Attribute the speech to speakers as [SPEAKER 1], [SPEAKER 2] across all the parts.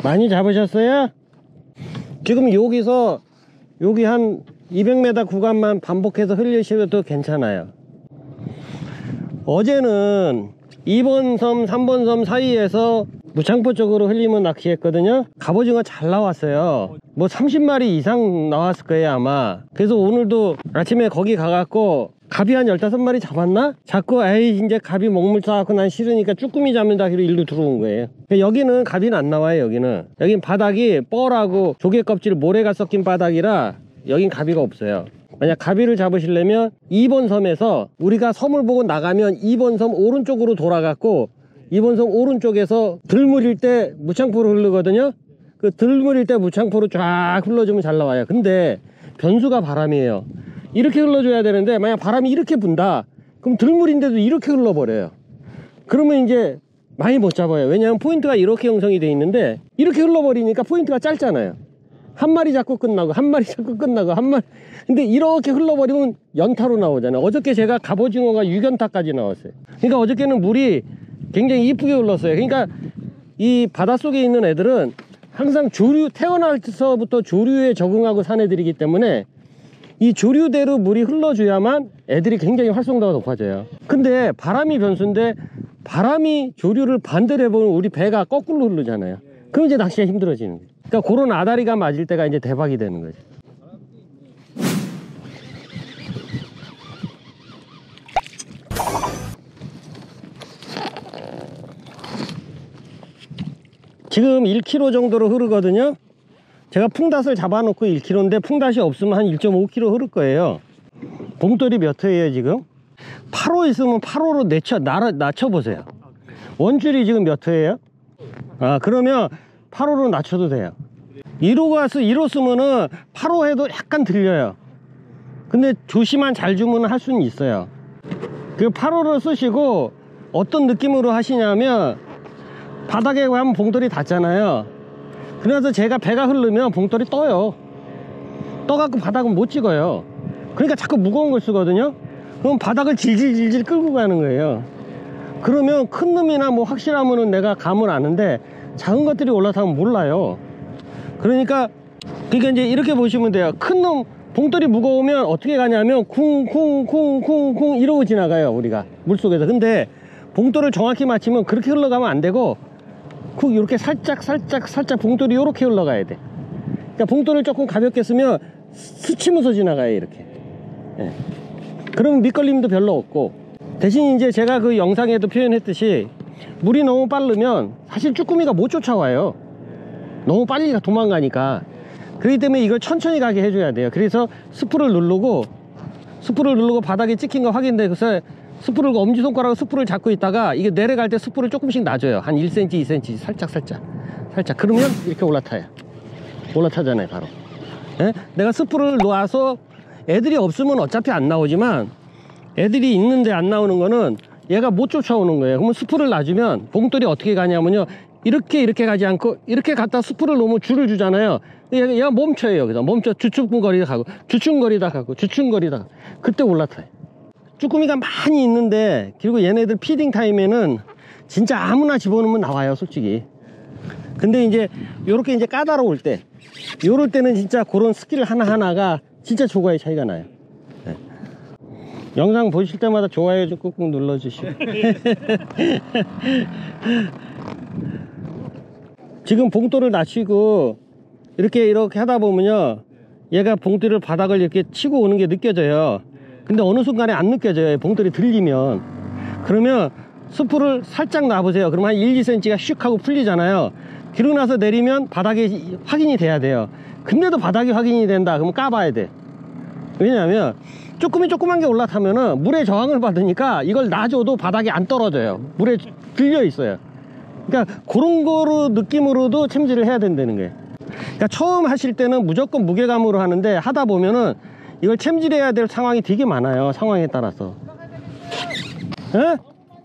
[SPEAKER 1] 많이 잡으셨어요? 지금 여기서 여기 한 200m 구간만 반복해서 흘리셔도 괜찮아요. 어제는 2번 섬 3번 섬 사이에서 무창포 쪽으로 흘리면 낚시했거든요. 갑오징어 잘 나왔어요. 뭐 30마리 이상 나왔을 거예요 아마. 그래서 오늘도 아침에 거기 가갖고 갑이 한 15마리 잡았나? 자꾸 에이 이제 갑이 먹물 싸갖고 난 싫으니까 쭈꾸미 잡는다 기로 일로 들어온 거예요. 여기는 갑이는 안 나와요. 여기는 바닥이 뻘하고 조개 껍질 모래가 섞인 바닥이라 여긴 가비가 없어요. 만약 가비를 잡으시려면 2번 섬에서 우리가 섬을 보고 나가면 2번 섬 오른쪽으로 돌아갔고 2번 섬 오른쪽에서 들물일 때 무창포로 흐르거든요. 그 들물일 때 무창포로 쫙 흘러주면 잘 나와요. 근데 변수가 바람이에요. 이렇게 흘러줘야 되는데 만약 바람이 이렇게 분다 그럼 들물인데도 이렇게 흘러버려요. 그러면 이제 많이 못 잡아요. 왜냐하면 포인트가 이렇게 형성이 돼 있는데 이렇게 흘러버리니까 포인트가 짧잖아요. 한 마리 잡고 끝나고 한 마리 잡고 끝나고 한 마리. 근데 이렇게 흘러버리면 연타로 나오잖아요. 어저께 제가 갑오징어가 6연타까지 나왔어요. 그러니까 어저께는 물이 굉장히 이쁘게 흘렀어요. 그러니까 이 바닷속에 있는 애들은 항상 조류, 태어나서부터 조류에 적응하고 산 애들이기 때문에 이 조류대로 물이 흘러줘야만 애들이 굉장히 활성도가 높아져요. 근데 바람이 변수인데 바람이 조류를 반대로 해보면 우리 배가 거꾸로 흐르잖아요. 그럼 이제 낚시가 힘들어지는 거예요. 그러니까 그런 아다리가 맞을 때가 이제 대박이 되는 거죠. 지금 1km 정도로 흐르거든요. 제가 풍닷을 잡아놓고 1km인데 풍닷이 없으면 한 1.5km 흐를 거예요. 봉돌이 몇 회예요 지금? 8호 있으면 8호로 낮춰보세요. 원줄이 지금 몇 회예요? 아 그러면 8호로 낮춰도 돼요. 1호 쓰면은 8호 해도 약간 들려요. 근데 조심만 잘 주면 할 수는 있어요. 그 8호로 쓰시고 어떤 느낌으로 하시냐면 바닥에 가면 봉돌이 닿잖아요. 그래서 제가 배가 흐르면 봉돌이 떠요. 떠갖고 바닥은 못 찍어요. 그러니까 자꾸 무거운 걸 쓰거든요. 그럼 바닥을 질질질질 끌고 가는 거예요. 그러면 큰 놈이나 뭐 확실하면은 내가 감을 아는데 작은 것들이 올라타면 몰라요. 그러니까 이제 이렇게 보시면 돼요. 큰 놈 봉돌이 무거우면 어떻게 가냐면 쿵쿵쿵쿵쿵 이러고 지나가요 우리가 물속에서. 근데 봉돌을 정확히 맞추면 그렇게 흘러가면 안 되고 쿡 이렇게 살짝 봉돌이 이렇게 흘러가야 돼. 그러니까 봉돌을 조금 가볍게 쓰면 스치면서 지나가요 이렇게. 예. 그러면 밑걸림도 별로 없고, 대신 이제 제가 그 영상에도 표현했듯이 물이 너무 빠르면 사실 쭈꾸미가 못 쫓아와요. 너무 빨리 도망가니까. 그렇기 때문에 이걸 천천히 가게 해줘야 돼요. 그래서 스프를 누르고 바닥에 찍힌 거 확인돼서 스프를 엄지손가락으로 스프를 잡고 있다가 이게 내려갈 때 스프를 조금씩 놔줘요. 한 1cm 2cm 살짝. 그러면 이렇게 올라타잖아요 바로. 예? 내가 스프를 놔서 애들이 없으면 어차피 안 나오지만 애들이 있는데 안 나오는 거는 얘가 못 쫓아오는 거예요. 그러면 스프를 놔주면 봉돌이 어떻게 가냐면요, 이렇게 가지 않고 이렇게 갖다 스프를 놓으면 줄을 주잖아요. 얘가 멈춰요. 여기서 멈춰 주춤거리다 가고 그때 올라타요. 쭈꾸미가 많이 있는데, 그리고 얘네들 피딩 타임에는 진짜 아무나 집어넣으면 나와요 솔직히. 근데 이제 요렇게 이제 까다로울 때, 요럴 때는 진짜 그런 스킬 하나하나가 진짜 조과의 차이가 나요. 네. 영상 보실 때마다 좋아요 좀 꾹꾹 눌러주시고 지금 봉돌을 낮추고 이렇게 하다 보면요, 얘가 봉돌을 바닥을 이렇게 치고 오는 게 느껴져요. 근데 어느 순간에 안 느껴져요. 봉돌이 들리면. 그러면 스프를 살짝 놔보세요. 그러면 한 1, 2cm가 슉 하고 풀리잖아요. 그러고 나서 내리면 바닥이 확인이 돼야 돼요. 근데도 바닥이 확인이 된다 그러면 까봐야 돼. 왜냐하면 조그만 게 올라타면은 물에 저항을 받으니까 이걸 놔줘도 바닥이 안 떨어져요. 물에 들려 있어요. 그러니까 그런 거로 느낌으로도 챔질을 해야 된다는 거예요. 그러니까 처음 하실 때는 무조건 무게감으로 하는데, 하다 보면은 이걸 챔질해야 될 상황이 되게 많아요. 상황에 따라서. 에?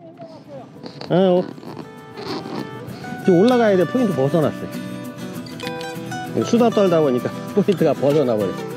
[SPEAKER 1] 지금 올라가야 돼. 포인트 벗어났어요. 수다 떨다 보니까 포인트가 벗어나 버렸어.